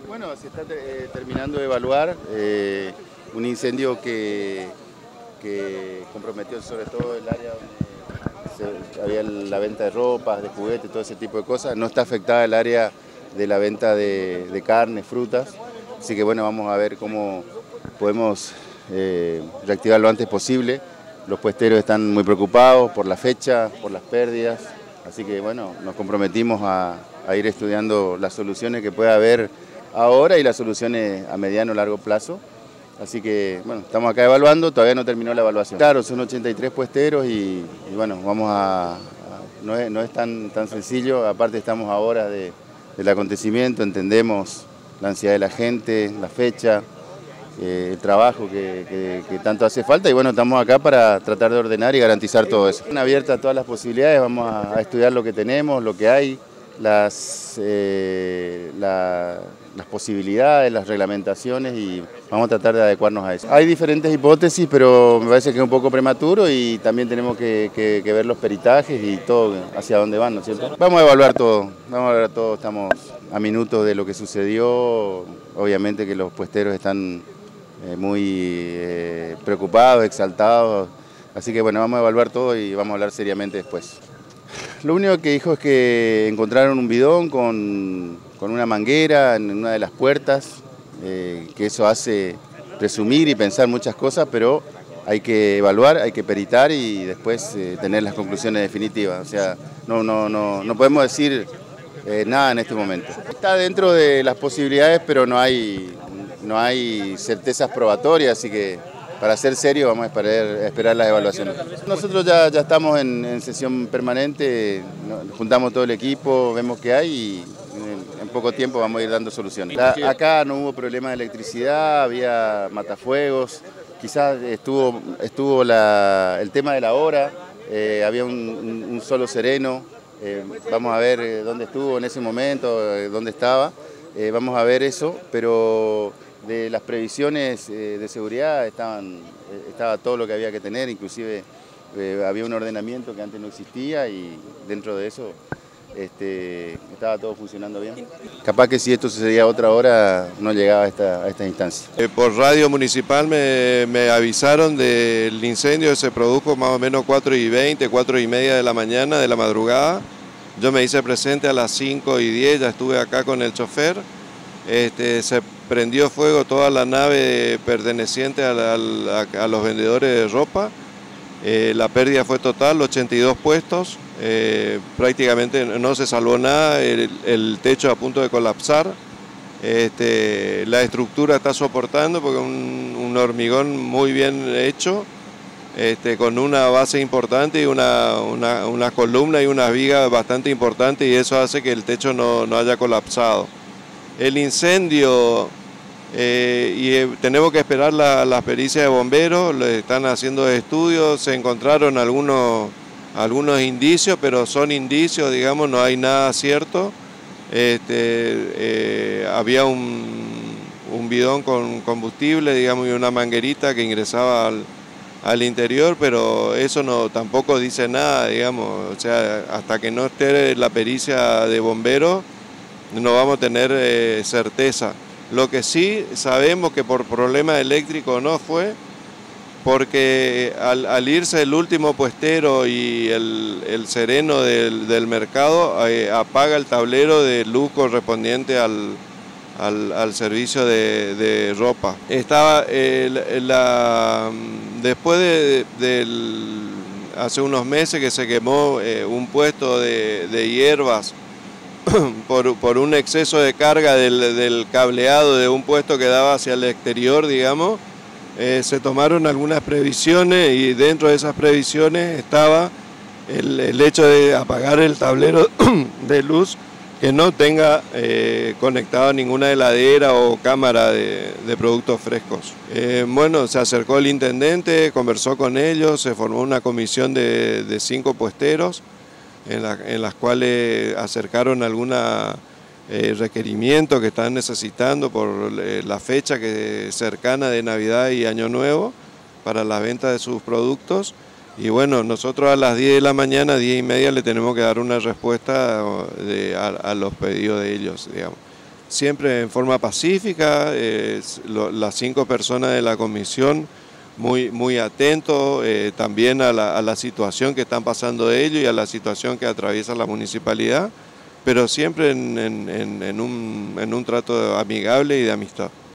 Bueno, se está terminando de evaluar un incendio que comprometió sobre todo el área donde había la venta de ropas, de juguetes, todo ese tipo de cosas. No está afectada el área de la venta de carne, frutas, así que bueno, vamos a ver cómo podemos reactivar lo antes posible. Los puesteros están muy preocupados por la fecha, por las pérdidas, así que bueno, nos comprometimos a ir estudiando las soluciones que pueda haber ahora y las soluciones a mediano o largo plazo. Así que bueno, estamos acá evaluando, todavía no terminó la evaluación. Claro, son 83 puesteros y bueno, no es tan sencillo, aparte estamos ahora del acontecimiento, entendemos la ansiedad de la gente, la fecha, el trabajo que tanto hace falta y bueno, estamos acá para tratar de ordenar y garantizar todo eso. Están abiertas todas las posibilidades, vamos a estudiar lo que tenemos, lo que hay, las posibilidades, las reglamentaciones y vamos a tratar de adecuarnos a eso. Hay diferentes hipótesis, pero me parece que es un poco prematuro y también tenemos que ver los peritajes y todo hacia dónde van, ¿no es cierto? Vamos a evaluar todo, estamos a minutos de lo que sucedió, obviamente que los puesteros están muy preocupados, exaltados, así que bueno, vamos a evaluar todo y vamos a hablar seriamente después. Lo único que dijo es que encontraron un bidón con una manguera en una de las puertas, que eso hace presumir y pensar muchas cosas, pero hay que evaluar, hay que peritar y después tener las conclusiones definitivas. O sea, no podemos decir nada en este momento. Está dentro de las posibilidades, pero no hay certezas probatorias, así que para ser serio vamos a esperar las evaluaciones. Nosotros ya estamos en sesión permanente, juntamos todo el equipo, vemos qué hay y en poco tiempo vamos a ir dando soluciones. Acá no hubo problema de electricidad, había matafuegos, quizás estuvo el tema de la hora, había un solo sereno, vamos a ver dónde estuvo en ese momento, dónde estaba, vamos a ver eso, pero de las previsiones de seguridad estaba todo lo que había que tener, inclusive había un ordenamiento que antes no existía y dentro de eso estaba todo funcionando bien. Capaz que si esto sucedía a otra hora no llegaba a esta instancia. Por radio municipal me avisaron del incendio que se produjo más o menos 4:20, 4:30 de la mañana, de la madrugada. Yo me hice presente a las 5:10, ya estuve acá con el chofer. Se prendió fuego toda la nave perteneciente a los vendedores de ropa. La pérdida fue total, 82 puestos, prácticamente no se salvó nada, el techo a punto de colapsar. La estructura está soportando porque un hormigón muy bien hecho, con una base importante y una columna y unas vigas bastante importantes, y eso hace que el techo no haya colapsado. El incendio, tenemos que esperar las pericias de bomberos, le están haciendo estudios, se encontraron algunos indicios, pero son indicios, digamos, no hay nada cierto. Había un bidón con combustible, digamos, y una manguerita que ingresaba al interior, pero eso tampoco dice nada, digamos, o sea, hasta que no esté la pericia de bomberos, no vamos a tener certeza. Lo que sí sabemos que por problema eléctrico no fue, porque al irse el último puestero y el sereno del mercado, apaga el tablero de luz correspondiente al servicio de ropa. Después hace unos meses que se quemó un puesto de hierbas por un exceso de carga del cableado de un puesto que daba hacia el exterior, digamos. Se tomaron algunas previsiones y dentro de esas previsiones estaba el hecho de apagar el tablero de luz que no tenga conectado ninguna heladera o cámara de productos frescos. Bueno, se acercó el intendente, conversó con ellos, se formó una comisión de 5 puesteros en las cuales acercaron algunos requerimientos que están necesitando por la fecha cercana de Navidad y Año Nuevo para la venta de sus productos. Y bueno, nosotros a las 10 de la mañana, 10:30, le tenemos que dar una respuesta a los pedidos de ellos, digamos. siempre en forma pacífica, las 5 personas de la comisión muy atentos también a la situación que están pasando ellos y a la situación que atraviesa la municipalidad, pero siempre en un trato amigable y de amistad.